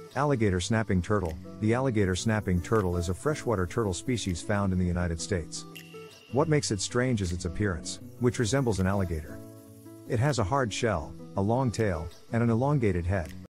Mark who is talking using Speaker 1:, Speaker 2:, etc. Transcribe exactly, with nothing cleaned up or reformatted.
Speaker 1: Alligator snapping turtle. The alligator snapping turtle is a freshwater turtle species found in the United States. What makes it strange is its appearance, which resembles an alligator. It has a hard shell, a long tail, and an elongated head.